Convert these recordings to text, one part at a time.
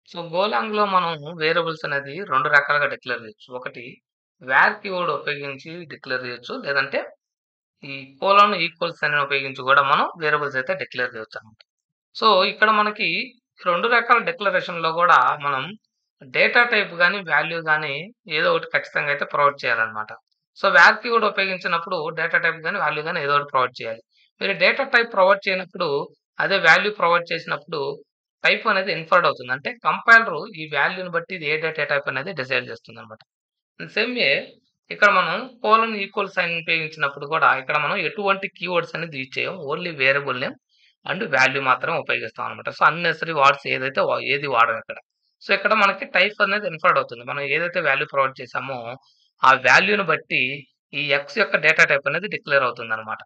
So గోలాంగ్‌లో మనం variables అనేది 2 రకాలుగా డిక్లేర్ చేయొచ్చు. ఒకటి వేర్ కీవర్డ్ ఉపయోగించి డిక్లేర్ చేయొచ్చు. లేదంటే ఈ కోలన్ ఈక్వల్స్ అని ఉపయోగించి కూడా మనం వేరియబుల్స్ అయితే డిక్లేర్ చేయొచ్చనమాట. సో ఇక్కడ మనకి 2 రకాల డిక్లరేషన్‌లో కూడా మనం డేటా టైప్ గాని, వాల్యూ గాని ఏదో ఒకటి ఖచ్చితంగా అయితే ప్రొవైడ్ చేయాలనమాట. సో వేర్ కీవర్డ్ ఉపయోగించినప్పుడు డేటా టైప్ గాని, వాల్యూ గాని ఏదో ఒకటి ప్రొవైడ్ చేయాలి. మీరు డేటా టైప్ ప్రొవైడ్ చేయనప్పుడు అదే వాల్యూ ప్రొవైడ్ చేసినప్పుడు టైప్ అనేది ఇన్ఫర్డ్ అవుతుంది. అంటే కంపైలర్ ఈ వాల్యూని బట్టి ఇది ఏ డేటా టైప్ అనేది డిసైడ్ చేస్తుందనమాట. సేమ్ వే ఇక్కడ మనం కోలన్ ఈక్వల్ సైన్ ఉపయోగించినప్పుడు కూడా ఇక్కడ మనం ఎటువంటి కీవర్డ్స్ అనేది యూజ్ చేయం. Only variable name and value మాత్రమే ఉపయోగిస్తాం అనమాట. సో అన్నెసెసరీ వర్డ్స్ ఏదైతే ఏది వాడం ఇక్కడ. సో ఇక్కడ మనకి టైప్ అనేది ఇన్ఫర్డ్ అవుతుంది. మనం ఏదైతే వాల్యూ ప్రొవైడ్ చేసామో ఆ వాల్యూని బట్టి ఈ ఎక్స్ యొక్క డేటా టైప్ అనేది డిక్లేర్ అవుతుందనమాట.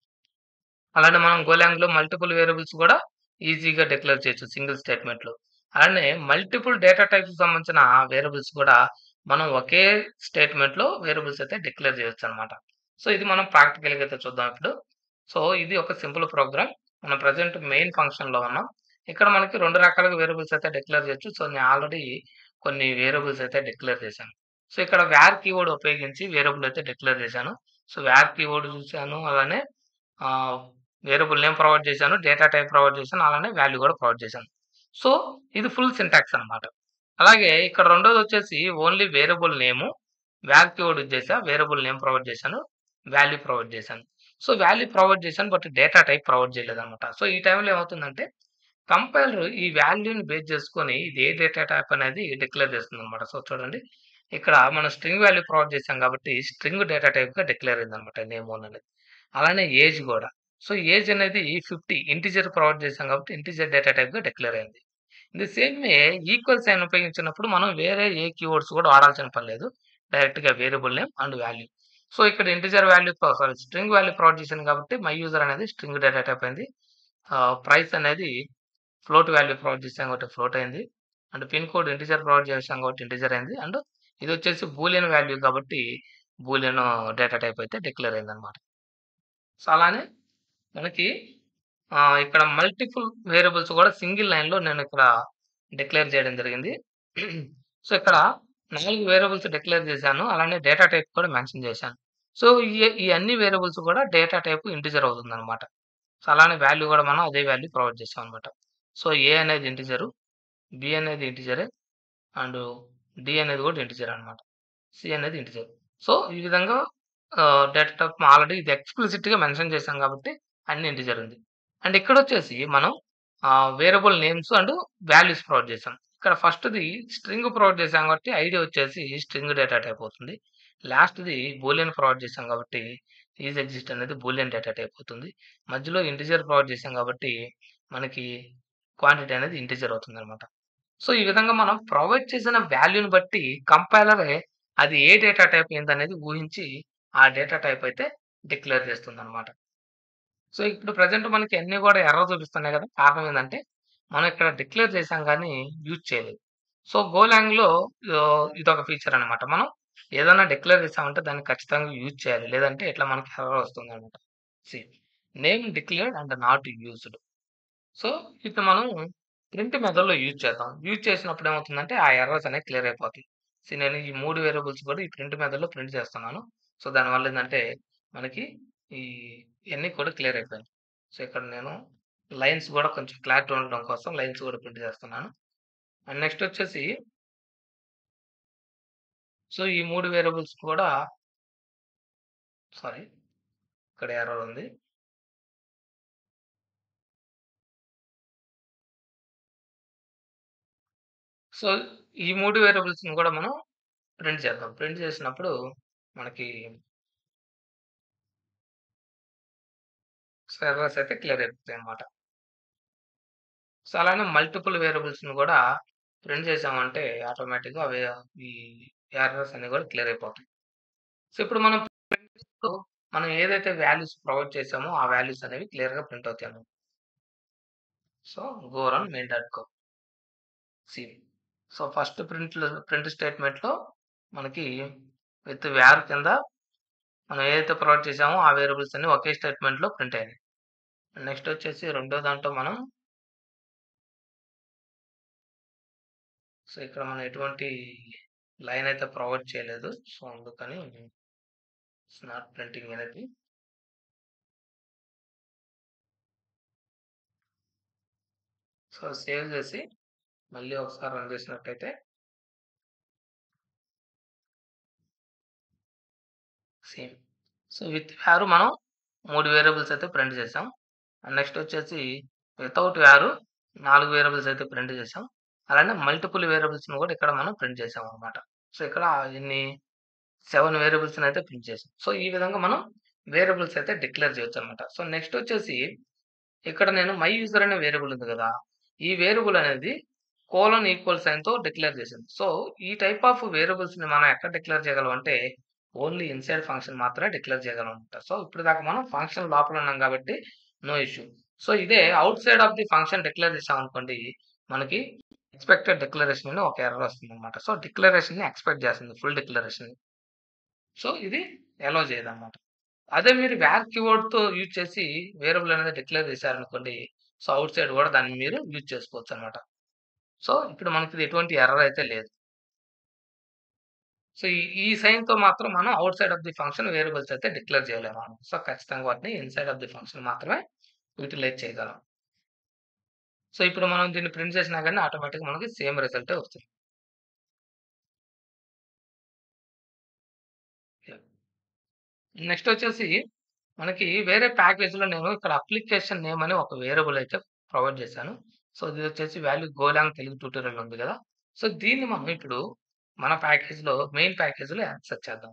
అలానే మనం గోలాంగ్‌లో మల్టిపుల్ వేరియబుల్స్ కూడా ఈజీగా డిక్లేర్ చేయొచ్చు సింగిల్ స్టేట్‌మెంట్‌లో. అలానే మల్టిపుల్ డేటా టైప్స్‌కి సంబంధించిన వేరియబుల్స్ కూడా మనం ఒకే స్టేట్‌మెంట్‌లో వేరియబుల్స్ అయితే డిక్లేర్ చేయొచ్చనమాట. సో ఇది మనం ప్రాక్టికల్‌గా అయితే చూద్దాం ఇప్పుడు. సో ఇది ఒక సింపుల్ ప్రోగ్రామ్. మనం ప్రెజెంట్ మెయిన్ ఫంక్షన్‌లో ఉన్నాం. ఇక్కడ మనకి 2 రకాలుగా వేరియబుల్స్ అయితే డిక్లేర్ చేయొచ్చు. సో నేను ఆల్రెడీ కొన్ని వేరియబుల్స్ అయితే డిక్లేర్ చేశాను. సో ఇక్కడ వార్ కీవర్డ్ ఉపయోగించి వేరియబుల్ అయితే డిక్లేర్ చేశాను. సో వార్ కీవర్డ్ చూసాను. అలానే ఆహ్, వేరియబుల్ నేమ్ ప్రొవైడ్ చేశాను. డేటా టైప్ ప్రొవైడ్ చేశాను. అలానే వాల్యూ కూడా ప్రొవైడ్ చేశాను. సో ఇది ఫుల్ సింటాక్స్ అన్నమాట. అలాగే ఇక్కడ రెండోదొచ్చేసి only variable name, var keyword use చేశా. వేరియబుల్ నేమ్ ప్రొవైడ్ చేశాను. వాల్యూ ప్రొవైడ్ చేశాను. సో వాల్యూ ప్రొవైడ్ చేశాను. బట్ డేటా టైప్ ప్రొవైడ్ చేయలేదన్నమాట. సో ఈ టైంలో ఏమవుతుందంటే కంపైలర్ ఈ వాల్యూని బేస్ చేసుకొని ఇది ఏ డేటా టైప్ అనేది డిక్లేర్ చేస్తుందన్నమాట. సో చూడండి ఇక్కడ మనం స్ట్రింగ్ వాల్యూ ప్రొవైడ్ చేశాం కాబట్టి స్ట్రింగ్ డేటా టైప్‌గా డిక్లేర్ అయిందన్నమాట నేమ్ అనేది. అలానే ఏజ్ గూడా. సో ఏజ్ అనేది 50 ఇంటిజర్ ప్రొవైడ్ చేశాం కాబట్టి ఇంటిజర్ డేటా టైప్‌గా డిక్లేర్ అయింది. The same way equal sign ఉపయోగించినప్పుడు మనం వేరే ఏ కీవర్డ్స్ కూడా వాడాల్సిన పని లేదు. డైరెక్ట్‌గా variable name and value. So ఇక్కడ integer value sorry string value provide చేశాను కాబట్టి మై యూజర్ అనేది స్ట్రింగ్ డేటా టైప్ అయింది. ప్రైస్ అనేది ఫ్లోట్ వాల్యూ ప్రొవైడ్ చేశాం కాబట్టి ఫ్లోట్ అయింది. And pin code integer provide చేశాం కాబట్టి ఇంటిజర్ అయింది. అండ్ ఇదొచ్చేసి బూలియన్ వాల్యూ కాబట్టి బూలియన్ డేటా టైప్ అయితే డిక్లేర్ అయిందన్నమాట. సో అలానే మనకి ఇక్కడ మల్టిపుల్ వేరియబుల్స్ కూడా సింగిల్ లైన్‌లో నేనిక్కడ డిక్లేర్ చేయడం జరిగింది. సో, ఇక్కడ 4 వేరియబుల్స్ డిక్లేర్ చేశాను. అలానే డేటా టైప్ కూడా మెన్షన్ చేశాను. సో, ఈ అన్ని వేరియబుల్స్ కూడా డేటా టైప్ ఇంటిజర్ అవుతుందనమాట. సో, అలానే వాల్యూ కూడా మనం అదే వాల్యూ ప్రొవైడ్ చేసామనమాట. సో, ఏ అనేది ఇంటిజరు, బి అనేది ఇంటిజరే అండ్ డి అనేది కూడా ఇంటిజర్ అనమాట. సి అనేది ఇంటిజర్. సో, ఈ విధంగా డేటా టైప్ ఆల్రెడీ ఇది ఎక్స్‌ప్లిసిట్‌గా మెన్షన్ చేశాం కాబట్టి అన్ని ఇంటిజర్ ఉంది. అండ్ ఇక్కడొచ్చేసి మనం variable names and values provide చేసాం. ఇక్కడ ఫస్ట్‌ది స్ట్రింగ్ ప్రొవైడ్ చేసాం కాబట్టి ఐడీ వచ్చేసి స్ట్రింగ్ డేటా టైప్ అవుతుంది. లాస్ట్‌ది బూలియన్ ప్రొవైడ్ చేసాం కాబట్టి ఈజ్ ఎగ్జిస్ట్ అనేది బూలియన్ డేటా టైప్ అవుతుంది. మధ్యలో ఇంటిజర్ ప్రొవైడ్ చేసాం కాబట్టి మనకి క్వాంటిటీ అనేది ఇంటిజర్ అవుతుందనమాట. సో, ఈ విధంగా మనం ప్రొవైడ్ చేసిన వాల్యూని బట్టి కంపైలరే అది ఏ డేటా టైప్ ఏందనేది ఊహించి ఆ డేటా టైప్ అయితే డిక్లేర్ చేస్తుందనమాట. సో, ఇప్పుడు ప్రెజెంట్ మనకి అన్నీ గూడా ఎర్రర్ చూపిస్తున్నాయి గదా! కారణం ఏందంటే, మనం ఇక్కడ డిక్లేర్ చేసాం గానీ యూజ్ చేయలేదు. సో, గోలాంగ్‌లో ఇదొక ఫీచర్ అనమాట. మనం ఏదైనా డిక్లేర్ చేసామంటే దాన్ని ఖచ్చితంగా యూజ్ చేయాలి. లేదంటే ఇట్లా మనకి ఎర్రర్ వస్తుందనమాట. See name declared and not used. So, ఇప్పుడు మనం ప్రింట్ మెథడ్‌లో యూజ్ చేద్దాం. యూజ్ చేసినప్పుడు ఏమవుతుందంటే, ఆ ఎర్రర్స్ అనేవి క్లియర్ అయిపోతాయి. నేను ఈ 3 వేరియబుల్స్ కూడా ఈ ప్రింట్ మెథడ్‌లో ప్రింట్ చేస్తున్నాను. సో, దానివల్ల ఏందంటే, మనకి ఈ ఇయన్నీ కూడా క్లియర్ అయిపోయాయి. సో, ఇక్కడ నేను లైన్స్ గూడా కొంచెం క్లారిటీ ఉండడం కోసం లైన్స్ గూడా ప్రింట్ చేస్తున్నాను. అండ్ నెక్స్ట్ వచ్చేసి, సో, ఈ 3 వేరియబుల్స్ కూడా సారీ ఇక్కడ ఎర్రర్ ఉంది. సో, ఈ 3 వేరియబుల్స్‌ని గూడా మనం ప్రింట్ చేద్దాం. ప్రింట్ చేసినప్పుడు మనకి ఎర్రర్స్ అయితే క్లియర్ అయిపోతాయన్నమాట. సో, అలానే మల్టిపుల్ వేరియబుల్స్‌ని గూడా ప్రింట్ చేసామంటే ఆటోమేటిక్‌గా ఈ ఎర్రర్స్ అన్నీ గూడా క్లియర్ అయిపోతాయి. సో, ఇప్పుడు మనం ప్రింట్ చేస్తూ మనం ఏదైతే వాల్యూస్ ప్రొవైడ్ చేసామో ఆ వాల్యూస్ అనేవి క్లియర్‌గా ప్రింట్ అవుతాయన్నమాట. So, go run main dot go see. So, first print స్టేట్‌మెంట్‌లో మనకి విత్ వార్ కింద మనం ఏదైతే ప్రొవైడ్ చేసామో ఆ వేరియబుల్స్ అన్నీ ఒకే స్టేట్‌మెంట్‌లో ప్రింట్ అయినాయి. నెక్స్ట్ వచ్చేసి రెండో దాంట్లో మనం సో, ఇక్కడ మనం ఎటువంటి లైన్ అయితే ప్రొవైడ్ చేయలేదు. సో, అందుకని ఇట్స్ నాట్ ప్రింటింగ్ అనేది. సో, సేవ్ చేసి మళ్ళీ ఒకసారి రన్ చేసినట్టయితే సేమ్. సో, విత్ వార్ మనం 3 వేరియబుల్స్ అయితే ప్రింట్ చేసాం. నెక్స్ట్ వచ్చేసి వితౌట్ వార్ 4 వేరియబుల్స్ అయితే ప్రింట్ చేసాం. అలానే మల్టిపుల్ వేరియబుల్స్‌ని కూడా ఇక్కడ మనం ప్రింట్ చేసామన్నమాట. సో, ఇక్కడ ఎన్ని 7 వేరియబుల్స్‌ని అయితే ప్రింట్ చేసాం. సో, ఈ విధంగా మనం వేరియబుల్స్ అయితే డిక్లేర్ చేయొచ్చన్నమాట. సో, నెక్స్ట్ వచ్చేసి ఇక్కడ నేను మై యూజర్ అనే వేరియబుల్ ఉంది కదా! ఈ వేరియబుల్ అనేది కోలన్ ఈక్వల్ సైన్‌తో డిక్లేర్ చేశాను. సో, ఈ టైప్ ఆఫ్ వేరియబుల్స్‌ని మనం ఎక్కడ డిక్లేర్ చేయగలం అంటే ఓన్లీ ఇన్‌సైడ్ ఫంక్షన్ మాత్రమే డిక్లేర్ చేయగలమన్నమాట. సో, ఇప్పటిదాకా మనం ఫంక్షన్ లోపల ఉన్నాం కాబట్టి నో ఇష్యూ. సో, ఇదే outside of the function declare చేసామనుకోండి మనకి ఎక్స్‌పెక్టెడ్ డిక్లరేషన్ అని ఒక ఎర్రర్ వస్తుందన్నమాట. సో, డిక్లరేషన్‌ని ఎక్స్‌పెక్ట్ చేస్తుంది. ఫుల్ డిక్లరేషన్‌ని. సో, ఇది అలో చేయదన్నమాట. అదే మీరు వేర్ కీవర్డ్‌తో యూజ్ చేసి వేరియబుల్ అనేది డిక్లేర్ చేశారనుకోండి. సో, ఔట్ సైడ్ కూడా దాన్ని మీరు యూజ్ చేసుకోవచ్చనమాట. సో, ఇప్పుడు మనకి ఎటువంటి ఎర్రర్ అయితే లేదు. సో, ఈ సైన్‌తో మాత్రం మనం outside of the function variables అయితే డిక్లేర్ చేయలేమనమాట. సో, ఖచ్చితంగా వాటిని ఇన్‌సైడ్ ఆఫ్ ది ఫంక్షన్ మాత్రమే యుటిలైజ్ చేయగలం. సో, ఇప్పుడు మనం దీన్ని ప్రింట్ చేసినా గాని ఆటోమేటిక్‌గా మనకి సేమ్ రిజల్టే వస్తుంది. నెక్స్ట్ వచ్చేసి మనకి వేరే ప్యాకేజ్‌లో నేను ఇక్కడ అప్లికేషన్ నేమ్ అని ఒక వేరియబుల్ అయితే ప్రొవైడ్ చేశాను. సో, ఇది వచ్చేసి వాల్యూ గోలాంగ్ తెలుగు ట్యూటోరియల్ ఉంది గదా! సో, దీన్ని మనం ఇప్పుడు మన ప్యాకేజ్‌లో మెయిన్ ప్యాకేజ్‌లో యాక్సెస్ చేద్దాం.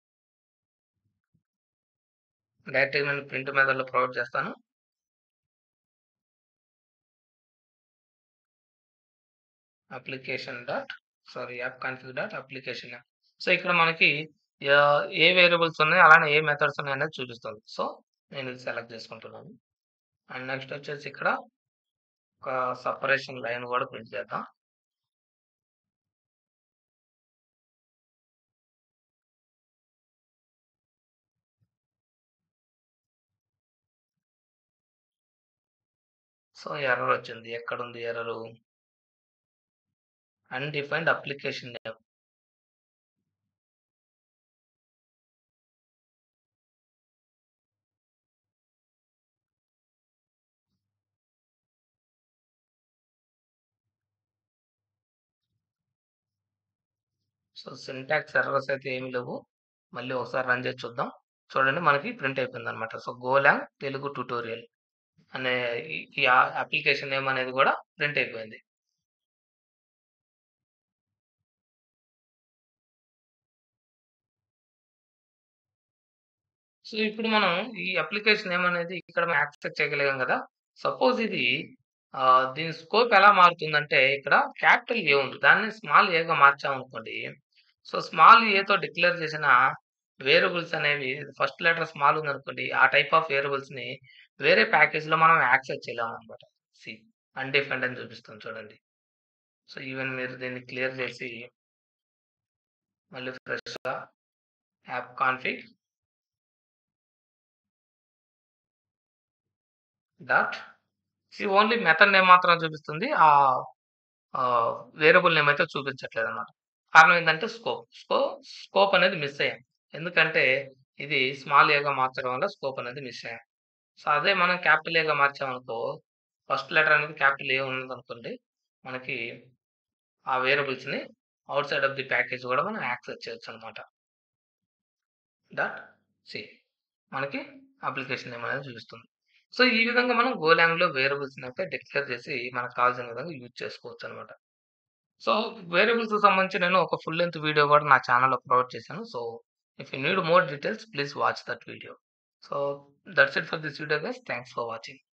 డైరెక్ట్‌గా నేను ప్రింట్ మెథడ్‌లో ప్రొవైడ్ చేస్తాను. Application dot app config dot application name. So, ఇక్కడ మనకి ఏ వేరియబుల్స్ ఉన్నాయి, అలానే ఏ మెథడ్స్ ఉన్నాయనేది చూపిస్తుంది. సో, నేను ఇది సెలెక్ట్ చేసుకుంటున్నాను. అండ్ నెక్స్ట్ వచ్చేసి ఇక్కడ ఒక సెపరేషన్ లైన్ కూడా ప్రింట్ చేద్దాం. సో, ఎర్రర్ వచ్చింది. ఎక్కడుంది error? Undefined application name. So, syntax errors అయితే ఏమి లేవు. మళ్ళీ ఒకసారి రన్ చేసి చూద్దాం. చూడండి మనకి ప్రింట్ అయిపోయిందనమాట. సో, గోలాంగ్ తెలుగు ట్యుటోరియల్ అనే ఈ అప్లికేషన్ నేమ్ అనేది కూడా ప్రింట్ అయిపోయింది. సో, ఇప్పుడు మనం ఈ అప్లికేషన్ నేమ్ అనేది ఇక్కడ మనం యాక్సెస్ చేయగలిగాం కదా! సపోజ్ ఇది దీని స్కోప్ ఎలా మారుతుందంటే ఇక్కడ క్యాపిటల్ ఏ ఉంది. దాన్ని స్మాల్ ఏగా మార్చామనుకోండి. సో, స్మాల్ ఏతో డిక్లేర్ చేసిన వేరియబుల్స్ అనేవి ఫస్ట్ లెటర్ స్మాల్ ఉందనుకోండి. ఆ టైప్ ఆఫ్ వేరియబుల్స్‌ని వేరే ప్యాకేజ్‌లో మనం యాక్సెస్ చేయలేమనమాట. సి అన్‌డిఫైన్డ్ అని చూపిస్తుంది చూడండి. సో, ఈవెన్ మీరు దీన్ని క్లియర్ చేసి మళ్ళీ ఫ్రెష్‌గా యాప్ కాన్ఫిగ్ డాట్ ఇది ఓన్లీ మెథడ్ నేమ్ మాత్రం చూపిస్తుంది. ఆహ్, వేరియబుల్ నేమ్ అయితే చూపించట్లేదన్నమాట. కారణం ఏంటంటే స్కోప్ అనేది మిస్ అయ్యాం. ఎందుకంటే ఇది స్మాల్ ఏగా మార్చడం వల్ల స్కోప్ అనేది మిస్ అయ్యాం. సో, అదే మనం క్యాపిటల్ ఏగా మార్చామనుకో ఫస్ట్ లెటర్ అనేది క్యాపిటల్ ఏ ఉన్నదనుకోండి. మనకి ఆ వేరియబుల్స్‌ని outside of the package కూడా మనం యాక్సెస్ చేయొచ్చన్నమాట. డాట్ సి మనకి అప్లికేషన్ నేమ్ అనేది చూపిస్తుంది. సో, ఈ విధంగా మనం గోలాంగ్‌లో వేరియబుల్స్‌ని అయితే డిక్లేర్ చేసి మనకు కావాల్సిన విధంగా యూజ్ చేసుకోవచ్చనమాట. సో, వేరియబుల్స్‌కి సంబంధించి నేను ఒక ఫుల్ లెంత్ వీడియో కూడా నా ఛానెల్‌లో ప్రొవైడ్ చేశాను. So, if you need more details please watch that video. So, that's it for this video guys. Thanks for watching.